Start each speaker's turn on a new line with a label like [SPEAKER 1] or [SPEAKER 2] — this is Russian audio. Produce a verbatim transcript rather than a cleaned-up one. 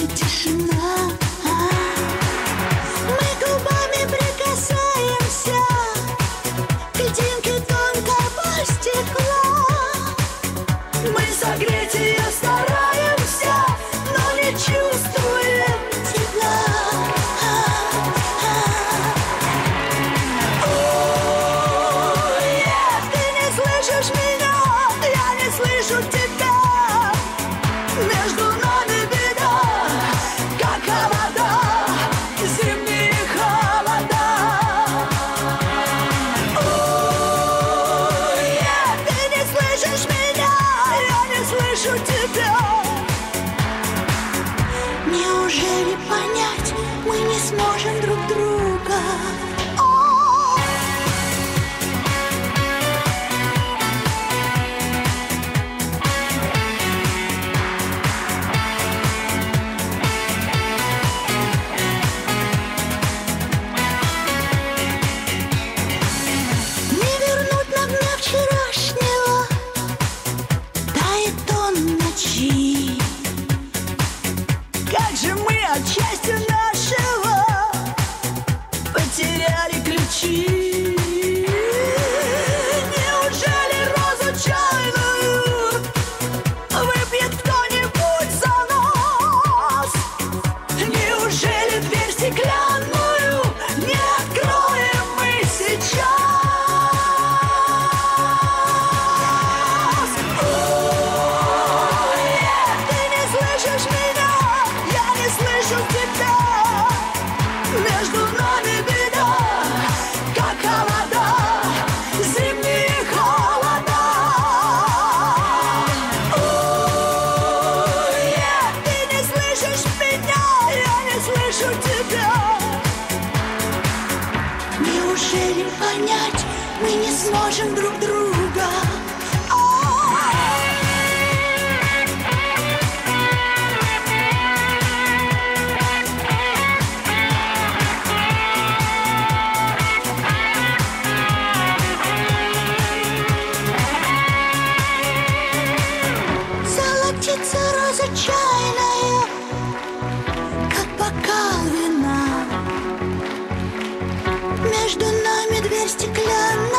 [SPEAKER 1] и тишина. Мы губами прикасаемся к льдинке тонкого стекла. Мы согреть ее стараемся, но не чувствуем тепла. Ой, ты не слышишь меня, я не слышу тебя. Между нами беда, как холода, зимние холода. Ой, ты не слышишь меня, я не слышу тебя. Неужели понять мы не сможем друг друга? Не вернуть нам дня вчерашнего, тает он ночи. Как же мы от счастья нашего потеряли ключи. Неужели розу чайную выпьет кто-нибудь за нас? Неужели дверь стеклянную не откроем мы сейчас? Ой, ты не слышишь меня, я не слышу тебя. Между нами беда, как холода, зимние холода. Ой, ты не слышишь меня, я не слышу тебя. Неужели понять мы не сможем друг друга? Золотится роза чайная, как бокал вина. Между нами дверь стеклянная.